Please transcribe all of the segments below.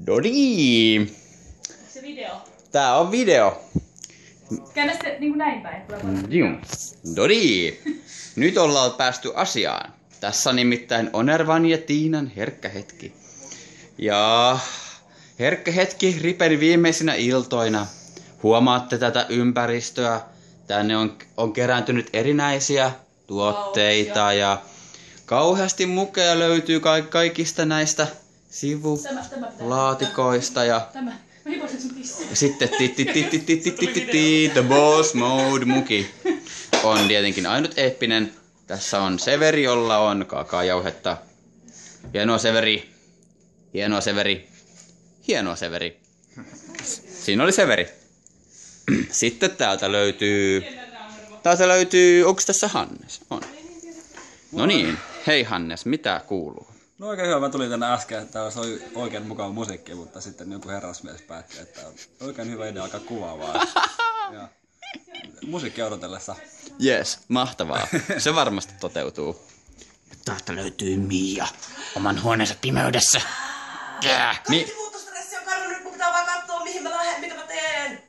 Noniin. Se video. Tää on video. Käännä se niinku näin päin. Noniin. Nyt ollaan päästy asiaan. Tässä nimittäin Onervan ja Tiinan herkkä hetki. Ja herkkä hetki Ripen viimeisinä iltoina. Huomaatte tätä ympäristöä. Tänne on kerääntynyt erinäisiä tuotteita ja kauheasti mukeja löytyy kaikista näistä sivulaatikoista ja sitten The Boss Mode muki on tietenkin ainut eeppinen. Tässä on Severi, jolla on kaakaojauhetta. Hienoa Severi. Hienoa Severi. Hienoa Severi. Siinä oli Severi. Sitten täältä löytyy... onks tässä Hannes? On. No niin. Hei Hannes, mitä kuuluu? No oikein hyvä, mä tulin tänne äsken, että se oli oikein mukava musiikki, mutta sitten joku herrasmies päätti, että on oikein hyvä idea alkaa kuvaavaa. Ja musiikki odotellessa. Yes, mahtavaa. Se varmasti toteutuu. Täältä löytyy Mia oman huoneensa pimeydessä. Kaikki muutostressi on kadonnut, nyt mun pitää vaan katsoa mihin mä lähden, mitä mä teen.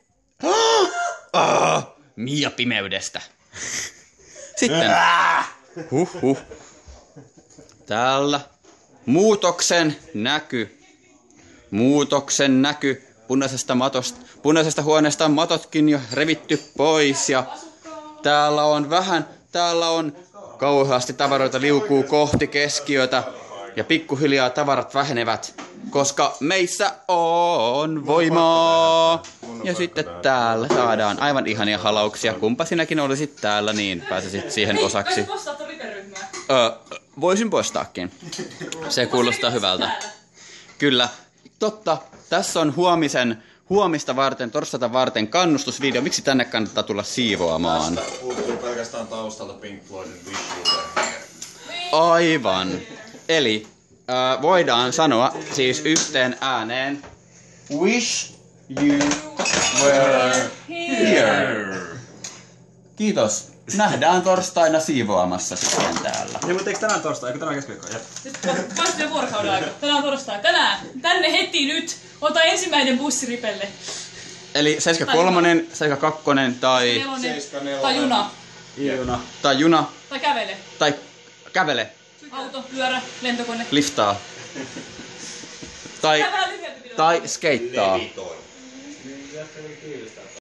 Mia pimeydestä. Sitten. Täällä. Muutoksen näky. Punaisesta huoneesta on matotkin jo revitty pois. Ja täällä on kauheasti tavaroita liukuu kohti keskiötä. Ja pikkuhiljaa tavarat vähenevät, koska meissä on voimaa. Ja sitten täällä saadaan aivan ihania halauksia. Kumpa sinäkin olisit täällä, niin pääsisit siihen osaksi. Voisin poistaakin. Se kuulostaa hyvältä. Kyllä. Totta. Tässä on huomista varten, torstaita varten kannustusvideo. Miksi tänne kannattaa tulla siivoamaan? Tästä puuttuu pelkästään taustalta Pink Floydin Wish You Were Here. Aivan. Eli voidaan sanoa siis yhteen ääneen Wish you were here. Kiitos. Nähdään torstaina siivoamassa sitten täällä. Niin, mutta eikö tänään torstai? Eikö tänään keskiviikko? Nyt vasta vuorokauden aika. Tänään on torstai. Tänään. Tänne heti nyt. Ota ensimmäinen bussi Ripelle. Eli 73, 72 tai... 74. Tai juna. Tai juna. Tai kävele. Tai kävele. Auto, pyörä, lentokone. Liftaa. Tai skeittaa.